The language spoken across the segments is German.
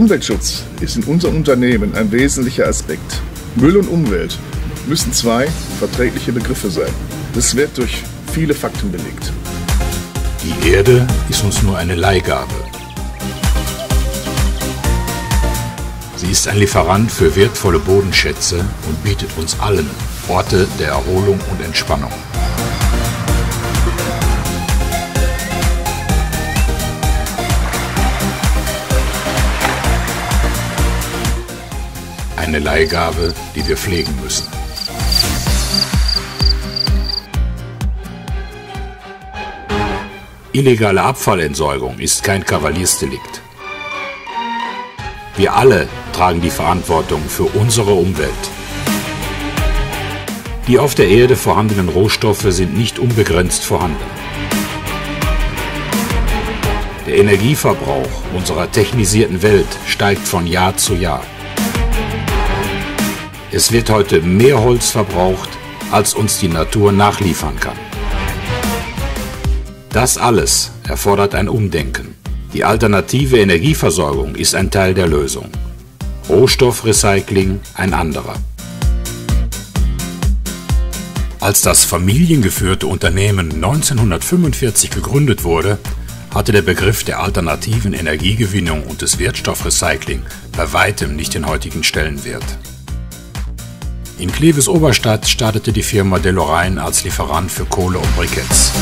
Umweltschutz ist in unserem Unternehmen ein wesentlicher Aspekt. Müll und Umwelt müssen zwei verträgliche Begriffe sein. Das wird durch viele Fakten belegt. Die Erde ist uns nur eine Leihgabe. Sie ist ein Lieferant für wertvolle Bodenschätze und bietet uns allen Orte der Erholung und Entspannung. Eine Leihgabe, die wir pflegen müssen. Illegale Abfallentsorgung ist kein Kavaliersdelikt. Wir alle tragen die Verantwortung für unsere Umwelt. Die auf der Erde vorhandenen Rohstoffe sind nicht unbegrenzt vorhanden. Der Energieverbrauch unserer technisierten Welt steigt von Jahr zu Jahr. Es wird heute mehr Holz verbraucht, als uns die Natur nachliefern kann. Das alles erfordert ein Umdenken. Die alternative Energieversorgung ist ein Teil der Lösung. Rohstoffrecycling ein anderer. Als das familiengeführte Unternehmen 1945 gegründet wurde, hatte der Begriff der alternativen Energiegewinnung und des Wertstoffrecycling bei weitem nicht den heutigen Stellenwert. In Clewes-Oberstadt startete die Firma Delorein als Lieferant für Kohle und Briketts.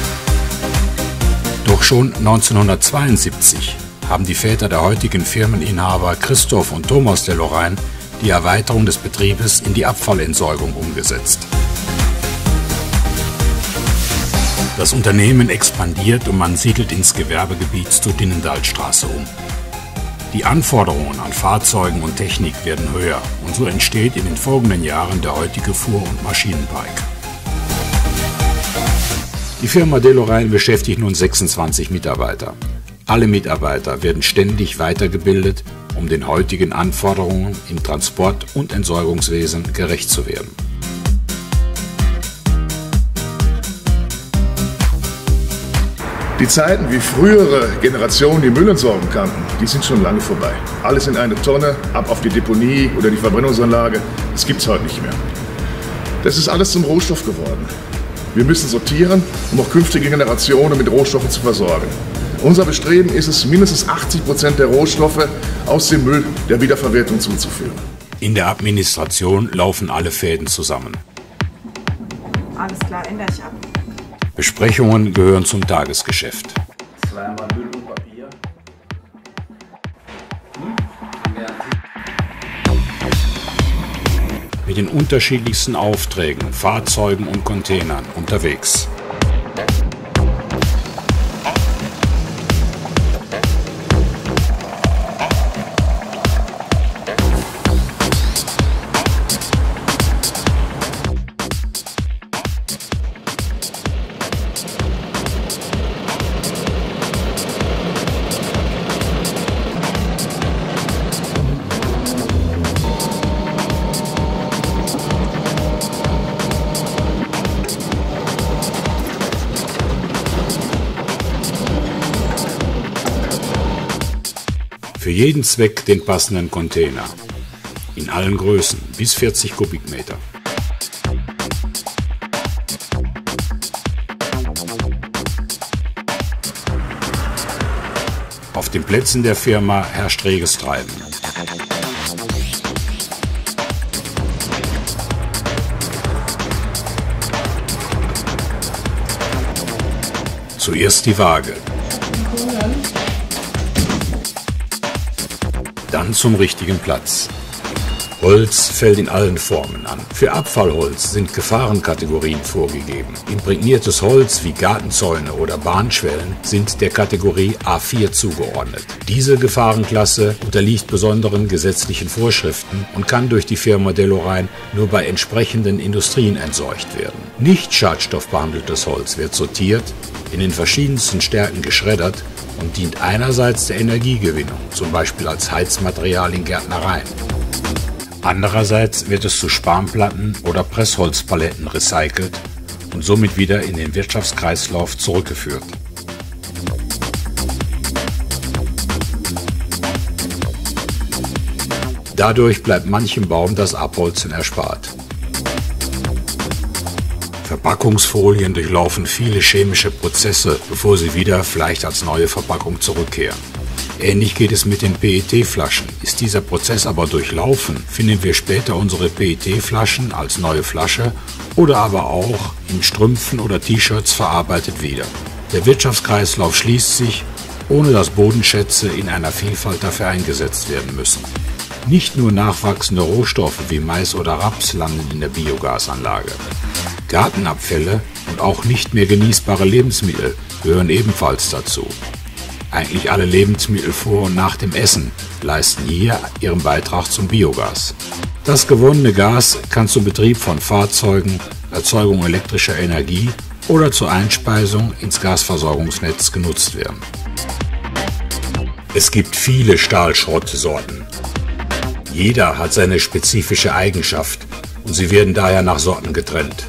Doch schon 1972 haben die Väter der heutigen Firmeninhaber Christoph und Thomas Delorein die Erweiterung des Betriebes in die Abfallentsorgung umgesetzt. Das Unternehmen expandiert und man siedelt ins Gewerbegebiet zur Dinnendalstraße um. Die Anforderungen an Fahrzeugen und Technik werden höher und so entsteht in den folgenden Jahren der heutige Fuhr- und Maschinenpark. Die Firma Delorein beschäftigt nun 26 Mitarbeiter. Alle Mitarbeiter werden ständig weitergebildet, um den heutigen Anforderungen im Transport- und Entsorgungswesen gerecht zu werden. Die Zeiten, wie frühere Generationen die Müllentsorgung kannten, die sind schon lange vorbei. Alles in eine Tonne, ab auf die Deponie oder die Verbrennungsanlage, das gibt es heute nicht mehr. Das ist alles zum Rohstoff geworden. Wir müssen sortieren, um auch künftige Generationen mit Rohstoffen zu versorgen. Unser Bestreben ist es, mindestens 80% der Rohstoffe aus dem Müll der Wiederverwertung zuzuführen. In der Administration laufen alle Fäden zusammen. Alles klar, ändere ich ab. Besprechungen gehören zum Tagesgeschäft. Zweimal Müll und Papier. Mit den unterschiedlichsten Aufträgen, Fahrzeugen und Containern unterwegs. Für jeden Zweck den passenden Container. In allen Größen, bis 40 Kubikmeter. Auf den Plätzen der Firma herrscht reges Treiben. Zuerst die Waage. Dann zum richtigen Platz. Holz fällt in allen Formen an. Für Abfallholz sind Gefahrenkategorien vorgegeben. Imprägniertes Holz wie Gartenzäune oder Bahnschwellen sind der Kategorie A4 zugeordnet. Diese Gefahrenklasse unterliegt besonderen gesetzlichen Vorschriften und kann durch die Firma Delorein nur bei entsprechenden Industrien entsorgt werden. Nicht schadstoffbehandeltes Holz wird sortiert, in den verschiedensten Stärken geschreddert und dient einerseits der Energiegewinnung, zum Beispiel als Heizmaterial in Gärtnereien. Andererseits wird es zu Spanplatten oder Pressholzpaletten recycelt und somit wieder in den Wirtschaftskreislauf Dadurch bleibt manchem Baum das Abholzen erspart. Verpackungsfolien durchlaufen viele chemische Prozesse, bevor sie wieder vielleicht als neue Verpackung zurückkehren. Ähnlich geht es mit den PET-Flaschen. Ist dieser Prozess aber durchlaufen, finden wir später unsere PET-Flaschen als neue Flasche oder aber auch in Strümpfen oder T-Shirts verarbeitet wieder. Der Wirtschaftskreislauf schließt sich, ohne dass Bodenschätze in einer Vielfalt dafür eingesetzt werden müssen. Nicht nur nachwachsende Rohstoffe wie Mais oder Raps landen in der Biogasanlage. Gartenabfälle und auch nicht mehr genießbare Lebensmittel gehören ebenfalls dazu. Eigentlich alle Lebensmittel vor und nach dem Essen leisten hier ihren Beitrag zum Biogas. Das gewonnene Gas kann zum Betrieb von Fahrzeugen, Erzeugung elektrischer Energie oder zur Einspeisung ins Gasversorgungsnetz genutzt werden. Es gibt viele Stahlschrottsorten. Jeder hat seine spezifische Eigenschaft und sie werden daher nach Sorten getrennt.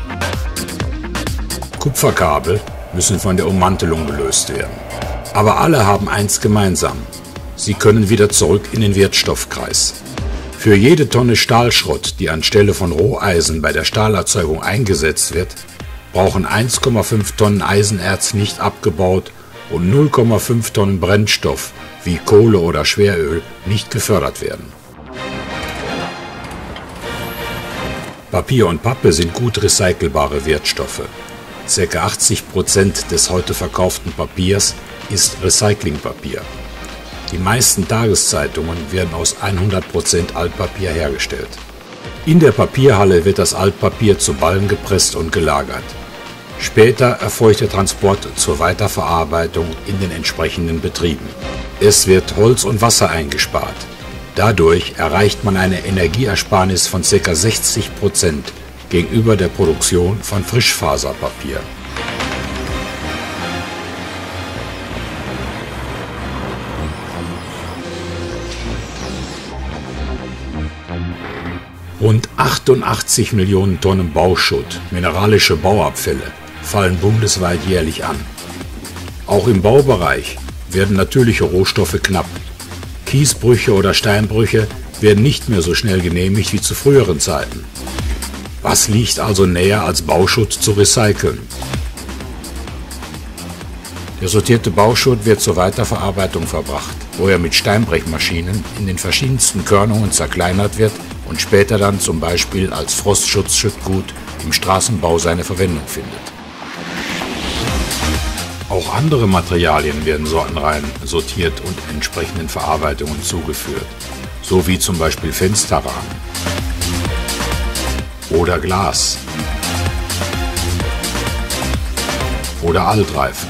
Kupferkabel müssen von der Ummantelung gelöst werden. Aber alle haben eins gemeinsam: sie können wieder zurück in den Wertstoffkreis. Für jede Tonne Stahlschrott, die anstelle von Roheisen bei der Stahlerzeugung eingesetzt wird, brauchen 1,5 Tonnen Eisenerz nicht abgebaut und 0,5 Tonnen Brennstoff wie Kohle oder Schweröl nicht gefördert werden. Papier und Pappe sind gut recycelbare Wertstoffe. Ca. 80% des heute verkauften Papiers ist Recyclingpapier. Die meisten Tageszeitungen werden aus 100% Altpapier hergestellt. In der Papierhalle wird das Altpapier zu Ballen gepresst und gelagert. Später erfolgt der Transport zur Weiterverarbeitung in den entsprechenden Betrieben. Es wird Holz und Wasser eingespart. Dadurch erreicht man eine Energieersparnis von ca. 60% gegenüber der Produktion von Frischfaserpapier. Rund 88 Millionen Tonnen Bauschutt, mineralische Bauabfälle, fallen bundesweit jährlich an. Auch im Baubereich werden natürliche Rohstoffe knapp. Kiesbrüche oder Steinbrüche werden nicht mehr so schnell genehmigt wie zu früheren Zeiten. Was liegt also näher, als Bauschutt zu recyceln? Der sortierte Bauschutt wird zur Weiterverarbeitung verbracht, wo er mit Steinbrechmaschinen in den verschiedensten Körnungen zerkleinert wird und später dann zum Beispiel als Frostschutzschüttgut im Straßenbau seine Verwendung findet. Auch andere Materialien werden sortenrein sortiert und entsprechenden Verarbeitungen zugeführt, so wie zum Beispiel Fensterrahmen oder Glas oder Altreifen.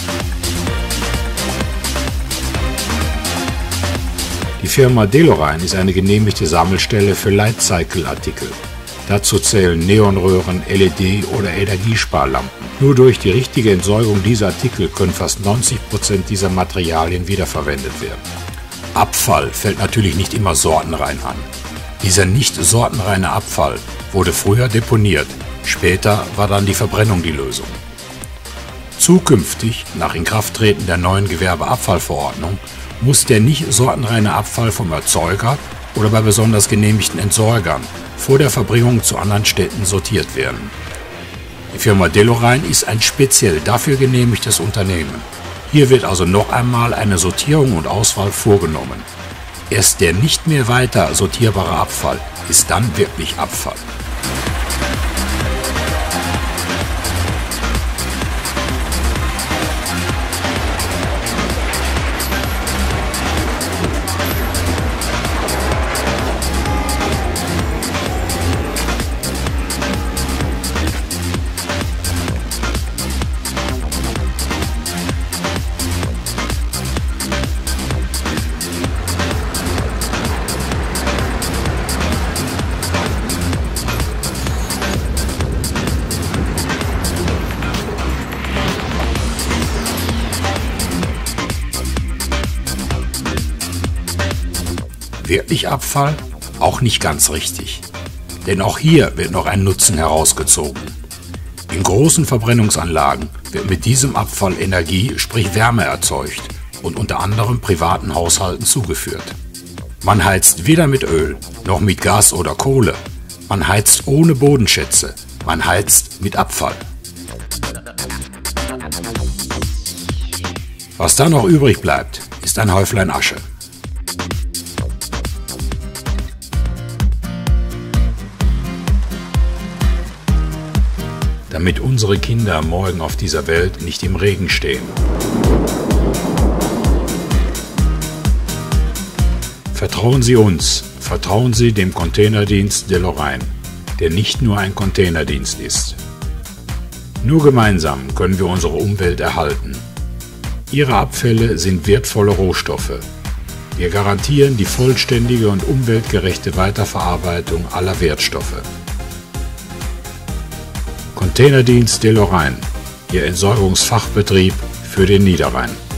Die Firma Delorein ist eine genehmigte Sammelstelle für Lightcycle-Artikel. Dazu zählen Neonröhren, LED- oder Energiesparlampen. Nur durch die richtige Entsorgung dieser Artikel können fast 90% dieser Materialien wiederverwendet werden. Abfall fällt natürlich nicht immer sortenrein an. Dieser nicht sortenreine Abfall wurde früher deponiert, später war dann die Verbrennung die Lösung. Zukünftig, nach Inkrafttreten der neuen Gewerbeabfallverordnung, muss der nicht sortenreine Abfall vom Erzeuger oder bei besonders genehmigten Entsorgern vor der Verbringung zu anderen Städten sortiert werden. Die Firma Delorein ist ein speziell dafür genehmigtes Unternehmen. Hier wird also noch einmal eine Sortierung und Auswahl vorgenommen. Erst der nicht mehr weiter sortierbare Abfall ist dann wirklich Abfall. Wirklich Abfall? Auch nicht ganz richtig. Denn auch hier wird noch ein Nutzen herausgezogen. In großen Verbrennungsanlagen wird mit diesem Abfall Energie, sprich Wärme erzeugt und unter anderem privaten Haushalten zugeführt. Man heizt weder mit Öl noch mit Gas oder Kohle. Man heizt ohne Bodenschätze. Man heizt mit Abfall. Was da noch übrig bleibt, ist ein Häuflein Asche. Damit unsere Kinder morgen auf dieser Welt nicht im Regen stehen. Vertrauen Sie uns, vertrauen Sie dem Containerdienst De Lorraine, der nicht nur ein Containerdienst ist. Nur gemeinsam können wir unsere Umwelt erhalten. Ihre Abfälle sind wertvolle Rohstoffe. Wir garantieren die vollständige und umweltgerechte Weiterverarbeitung aller Wertstoffe. Containerdienst De Lorraine, Ihr Entsorgungsfachbetrieb für den Niederrhein.